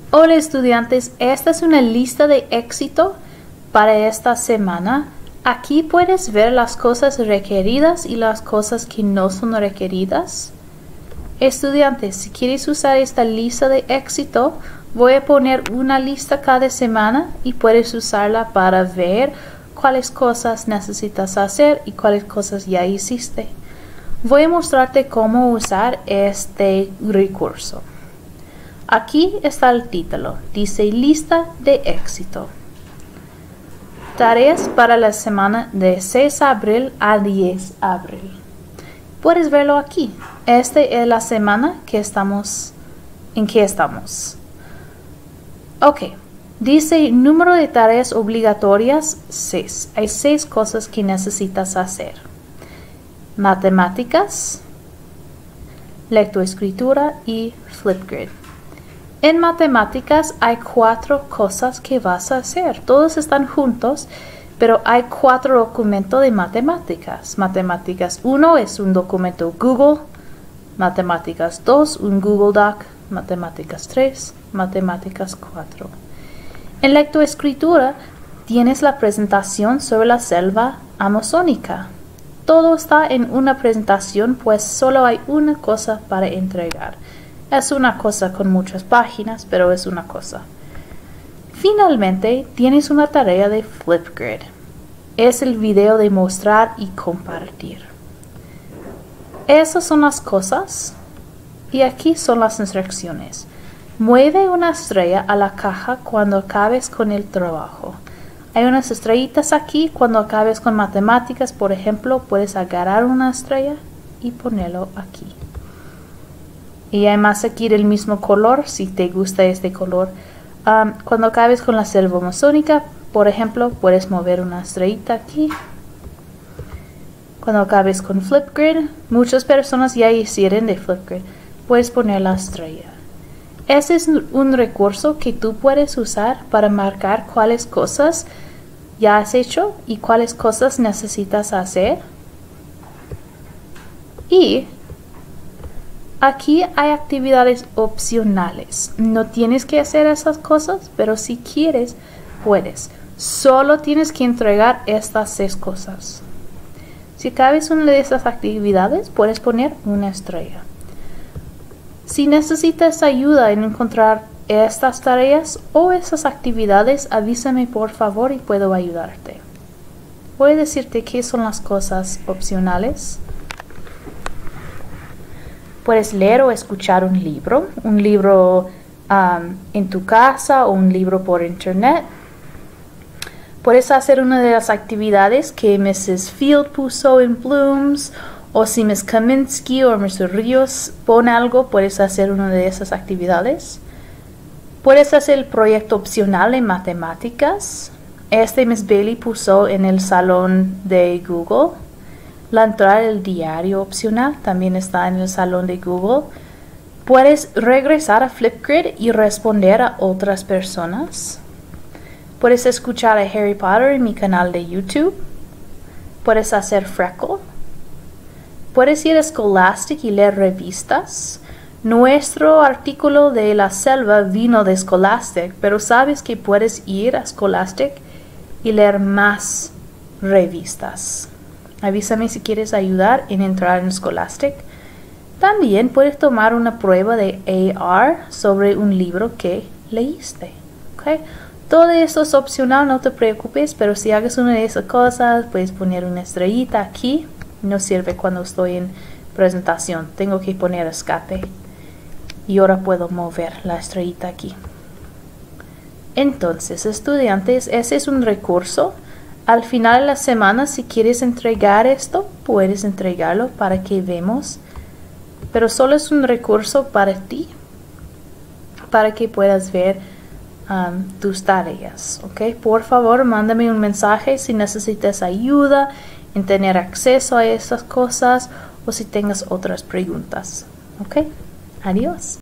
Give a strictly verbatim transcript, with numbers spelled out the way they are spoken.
Hola estudiantes, esta es una lista de éxito para esta semana. Aquí puedes ver las cosas requeridas y las cosas que no son requeridas. Estudiantes, si quieres usar esta lista de éxito, voy a poner una lista cada semana y puedes usarla para ver cuáles cosas necesitas hacer y cuáles cosas ya hiciste. Voy a mostrarte cómo usar este recurso. Aquí está el título, dice lista de éxito. Tareas para la semana de seis de abril a diez de abril. Puedes verlo aquí. Esta es la semana que estamos, en que estamos. Ok, dice número de tareas obligatorias seis. Hay seis cosas que necesitas hacer. Matemáticas, lectoescritura y Flipgrid. En matemáticas hay cuatro cosas que vas a hacer. Todos están juntos, pero hay cuatro documentos de matemáticas. Matemáticas uno es un documento Google. Matemáticas dos, un Google Doc. Matemáticas tres, matemáticas cuatro. En lectoescritura tienes la presentación sobre la selva amazónica. Todo está en una presentación, pues solo hay una cosa para entregar. Es una cosa con muchas páginas, pero es una cosa. Finalmente, tienes una tarea de Flipgrid. Es el video de mostrar y compartir. Esas son las cosas. Y aquí son las instrucciones. Mueve una estrella a la caja cuando acabes con el trabajo. Hay unas estrellitas aquí. Cuando acabes con matemáticas, por ejemplo, puedes agarrar una estrella y ponerlo aquí. Y hay más aquí del mismo color, si te gusta este color. Um, cuando acabes con la selva amazónica, por ejemplo, puedes mover una estrellita aquí. Cuando acabes con Flipgrid, muchas personas ya hicieron de Flipgrid, puedes poner la estrella. Ese es un recurso que tú puedes usar para marcar cuáles cosas ya has hecho y cuáles cosas necesitas hacer. Y aquí hay actividades opcionales. No tienes que hacer esas cosas, pero si quieres, puedes. Solo tienes que entregar estas seis cosas. Si acabas una de estas actividades, puedes poner una estrella. Si necesitas ayuda en encontrar estas tareas o esas actividades, avísame por favor y puedo ayudarte. Voy a decirte qué son las cosas opcionales. Puedes leer o escuchar un libro, un libro um, en tu casa o un libro por internet. Puedes hacer una de las actividades que missus Field puso en Blooms, o si miss Kaminsky o mister Ríos pone algo, puedes hacer una de esas actividades. Puedes hacer el proyecto opcional en matemáticas. Este miss Bailey puso en el salón de Google. La entrada del diario opcional también está en el salón de Google. Puedes regresar a Flipgrid y responder a otras personas. Puedes escuchar a Harry Potter en mi canal de YouTube. Puedes hacer Freckle. Puedes ir a Scholastic y leer revistas. Nuestro artículo de la selva vino de Scholastic, pero sabes que puedes ir a Scholastic y leer más revistas. Avísame si quieres ayudar en entrar en Scholastic. También puedes tomar una prueba de A R sobre un libro que leíste. ¿Okay? Todo eso es opcional, no te preocupes, pero si hagas una de esas cosas, puedes poner una estrellita aquí. No sirve cuando estoy en presentación. Tengo que poner escape. Y ahora puedo mover la estrellita aquí. Entonces, estudiantes, ese es un recurso. Al final de la semana, si quieres entregar esto, puedes entregarlo para que vemos. Pero solo es un recurso para ti, para que puedas ver um, tus tareas. ¿Ok? Por favor, mándame un mensaje si necesitas ayuda en tener acceso a esas cosas o si tengas otras preguntas. ¿Ok? Adiós.